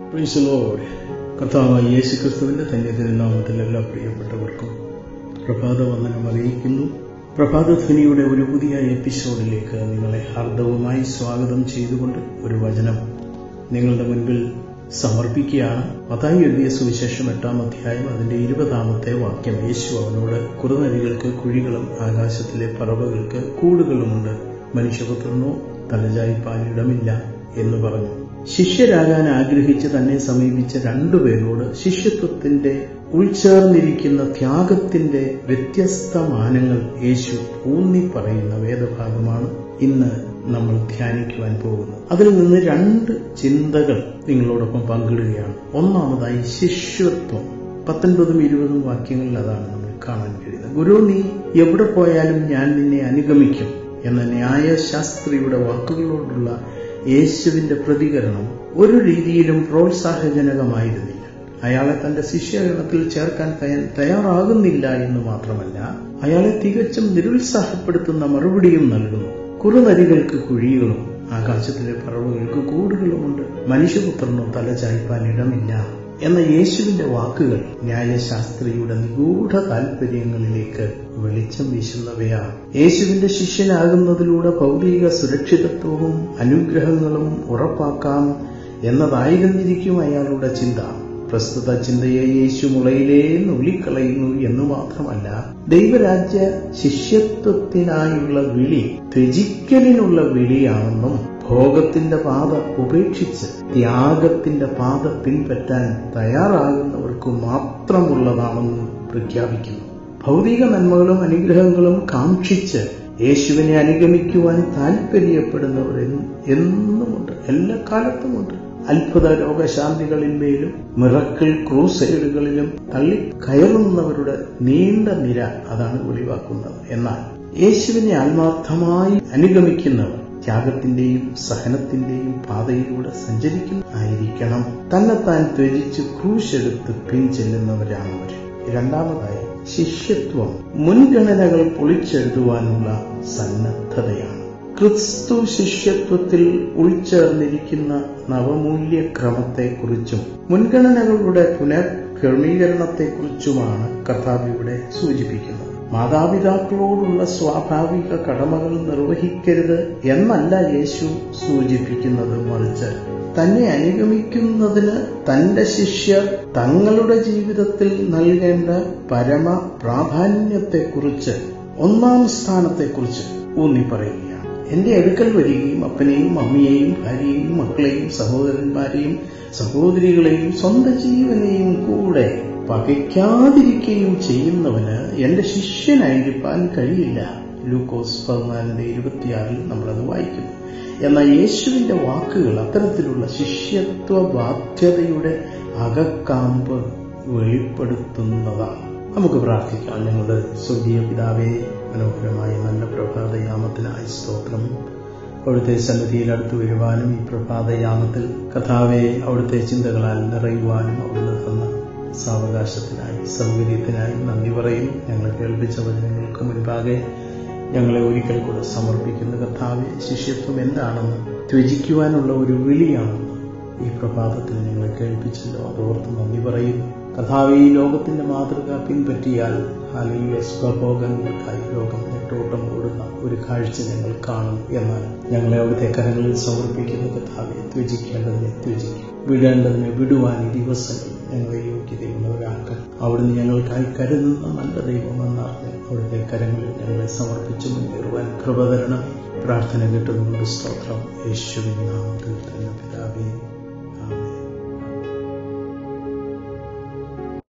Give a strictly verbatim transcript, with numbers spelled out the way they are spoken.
Praise the Lord. കർത്താവായ യേശു ക്രിസ്തുവിന്റെ ധന്യതിരുനാമത്തിൽ എല്ലാ പ്രിയപ്പെട്ടവർക്കും പ്രഭാതവന്ദനം അറിയിക്കുന്നു. പ്രഭാതധ്വനിയുടെ ഒരു പുതിയ എപ്പിസോഡിലേക്ക് നിങ്ങളെ ഹാർദവുമായി സ്വാഗതം ചെയ്തുകൊണ്ട് ഒരു വചനം നിങ്ങളുടെ മുൻപിൽ സമർപ്പിക്കുകയാണ്. മത്തായി എഴുതിയ സുവിശേഷം എട്ടാം അധ്യായം അതിന്റെ ഇരുപതാമത്തെ വാക്യം. യേശു അവനോട്, കുറുനരികൾക്ക് കുഴികളും ആകാശത്തിലെ പറവകൾക്ക് കൂടുകളുമുണ്ട്, മനുഷ്യപുത്രനോ തലചായ്പാൻ ഇടമില്ല എന്ന് പറഞ്ഞു. ശിഷ്യരാകാൻ ആഗ്രഹിച്ച് തന്നെ സമീപിച്ച രണ്ടുപേരോട് ശിഷ്യത്വത്തിന്റെ ഉൾച്ചേർന്നിരിക്കുന്ന ത്യാഗത്തിന്റെ വ്യത്യസ്ത മാനങ്ങൾ യേശു ഊന്നി പറയുന്ന വേദഭാഗമാണ് ഇന്ന് നമ്മൾ ധ്യാനിക്കുവാൻ പോകുന്നത്. അതിൽ നിന്ന് രണ്ട് ചിന്തകൾ നിങ്ങളോടൊപ്പം പങ്കിടുകയാണ്. ഒന്നാമതായി ശിഷ്യത്വം. പത്തൊൻപതും ഇരുപതും വാക്യങ്ങളിൽ അതാണ് നമ്മൾ കാണാൻ കഴിയുന്നത്. ഗുരു, നീ എവിടെ പോയാലും ഞാൻ നിന്നെ അനുഗമിക്കും എന്ന ന്യായശാസ്ത്രിയുടെ വാക്കുകളോടുള്ള യേശുവിന്റെ പ്രതികരണം ഒരു രീതിയിലും പ്രോത്സാഹജനകമായിരുന്നില്ല. അയാളെ തന്റെ ശിഷ്യഗണത്തിൽ ചേർക്കാൻ തയ്യാറാകുന്നില്ല എന്ന് മാത്രമല്ല, അയാളെ തികച്ചും നിരുത്സാഹപ്പെടുത്തുന്ന മറുപടിയും നൽകുന്നു. കുറുനരികൾക്ക് കുഴികളും ആകാശത്തിലെ പറവകൾക്ക് കൂടുകളുമുണ്ട്, മനുഷ്യപുത്രനോ തലചായ്പാൻ ഇടമില്ല എന്ന യേശുവിന്റെ വാക്കുകൾ ന്യായശാസ്ത്രിയുടെ നിഗൂഢ താൽപര്യങ്ങളിലേക്ക് വെളിച്ചം വീശുന്നവയാണ്. യേശുവിന്റെ ശിഷ്യനാകുന്നതിലൂടെ ഭൗതിക സുരക്ഷിതത്വവും അനുഗ്രഹങ്ങളും ഉറപ്പാക്കാം എന്നതായിരുന്നിരിക്കും അയാളുടെ ചിന്ത. പ്രസ്തുത ചിന്തയെ യേശു മുളയിലേ നുള്ളിക്കളയുന്നു എന്നു മാത്രമല്ല, ദൈവരാജ്യ ശിഷ്യത്വത്തിനായുള്ള വിളി ത്യജിക്കലിനുള്ള വിളിയാണെന്നും ഭോഗത്തിന്റെ പാത ഉപേക്ഷിച്ച് ത്യാഗത്തിന്റെ പാത പിൻപറ്റാൻ തയ്യാറാകുന്നവർക്ക് മാത്രമുള്ളതാണെന്നും പ്രഖ്യാപിക്കുന്നു. ഭൗതിക നന്മകളും അനുഗ്രഹങ്ങളും കാക്ഷിച്ച് യേശുവിനെ അനുഗമിക്കുവാൻ താൽപര്യപ്പെടുന്നവർ എന്നുമുണ്ട്, എല്ലാ കാലത്തുമുണ്ട്. അത്ഭുത രോഗശാന്തികളിന്മേലും മിറക്കിൾ ക്രൂസൈഡുകളിലും തള്ളി കയറുന്നവരുടെ നീണ്ട നിര അതാണ് വെളിവാക്കുന്നത്. എന്നാൽ യേശുവിനെ ആത്മാർത്ഥമായി അനുഗമിക്കുന്നവർ ത്യാഗത്തിന്റെയും സഹനത്തിന്റെയും പാതയിലൂടെ സഞ്ചരിക്കുന്നതായിരിക്കണം. തന്നെത്താൻ ത്യജിച്ച് ക്രൂശെടുത്ത് പിൻചെല്ലുന്നവരാണവർ. രണ്ടാമതായി ശിഷ്യത്വം മുൻഗണനകൾ പൊളിച്ചെഴുതുവാനുള്ള സന്നദ്ധതയാണ്. ക്രിസ്തു ശിഷ്യത്വത്തിൽ ഉൾച്ചേർന്നിരിക്കുന്ന നവമൂല്യക്രമത്തെക്കുറിച്ചും മുൻഗണനകളുടെ പുനഃക്രമീകരണത്തെക്കുറിച്ചുമാണ് കർത്താവ് ഇവിടെ സൂചിപ്പിക്കുന്നത്. മാതാപിതാക്കളോടുള്ള സ്വാഭാവിക കടമകൾ നിർവഹിക്കരുത് എന്നല്ല യേശു സൂചിപ്പിക്കുന്നത്, മറിച്ച് തന്നെ അനുഗമിക്കുന്നതിന് തന്റെ ശിഷ്യർ തങ്ങളുടെ ജീവിതത്തിൽ നൽകേണ്ട പരമ പ്രാധാന്യത്തെക്കുറിച്ച്, ഒന്നാം സ്ഥാനത്തെക്കുറിച്ച് ഊന്നി പറയുകയാണ്. എന്റെ അടുക്കൽ വരികയും അപ്പനെയും അമ്മയെയും ഭാര്യയെയും മക്കളെയും സഹോദരന്മാരെയും സഹോദരികളെയും സ്വന്തം ജീവനെയും കൂടെ പകയ്ക്കാതിരിക്കുകയും ചെയ്യുന്നവന് എന്റെ ശിഷ്യനായിരിക്കാൻ കഴിയില്ല. ലൂക്കോസ് പതിനാലിന്റെ ഇരുപത്തിയാറിൽ നമ്മളത് വായിക്കുന്നു. എന്നാൽ യേശുവിന്റെ വാക്കുകൾ അത്തരത്തിലുള്ള ശിഷ്യത്വ ബാധ്യതയുടെ അകക്കാമ്പ് വെളിപ്പെടുത്തുന്നതാണ്. നമുക്ക് പ്രാർത്ഥിക്കാം. ഞങ്ങളുടെ സ്വർഗീയ പിതാവേ, മനോഹരമായ നല്ല പ്രഭാതയാമത്തിനായി സ്തോത്രം. അവിടുത്തെ സന്നിധിയിൽ അടുത്തു വരുവാനും ഈ പ്രഭാതയാമത്തിൽ കർത്താവേ അവിടുത്തെ ചിന്തകളാൽ നിറയുവാനും അവിടുന്ന് തന്ന സാവകാശത്തിനായി സൗകര്യത്തിനായി നന്ദി പറയുന്നു. ഞങ്ങൾ കേൾപ്പിച്ച വചനങ്ങൾക്ക് മുൻപാകെ ഞങ്ങളെ ഒരിക്കൽ കൂടെ സമർപ്പിക്കുന്ന കർത്താവേ, ശിഷ്യത്വം എന്താണെന്ന് ത്യജിക്കുവാനുള്ള ഒരു വിളിയാണെന്ന് ഈ പ്രഭാതത്തിൽ ഞങ്ങളെ കേൾപ്പിച്ചല്ലോ, അതോർത്ത് നന്ദി പറയുന്നു. കർത്താവേ, ഈ ലോകത്തിന്റെ മാതൃക പിൻപറ്റിയാൽ അല്ലെങ്കിൽ സ്വഭോഗങ്ങൾക്കായി ലോകം നെട്ടോട്ടം ഓടുന്ന ഒരു കാഴ്ച ഞങ്ങൾ കാണും. എന്നാൽ ഞങ്ങളെ അവിടുത്തെ കരങ്ങളിൽ സമർപ്പിക്കുന്ന കർത്താവേ, ത്യജിക്കേണ്ടതിനെ ത്യജിക്കും, വിടേണ്ടതിനെ വിടുവാൻ ഈ ദിവസങ്ങൾ ഞങ്ങളെ യോഗ്യതയുള്ളവരാക്കാൻ അവിടുന്ന് ഞങ്ങൾക്കായി കരുതുന്ന നല്ല ദൈവമെന്നറിഞ്ഞ് അവിടുത്തെ കരങ്ങളിൽ ഞങ്ങളെ സമർപ്പിച്ചു മുന്നേറുവാൻ കൃപ തരണമേ. പ്രാർത്ഥന കേട്ടതുകൊണ്ട് സ്തോത്രം. യേശുവിൻ നാമത്തിൽ തന്നെ പിതാവേ.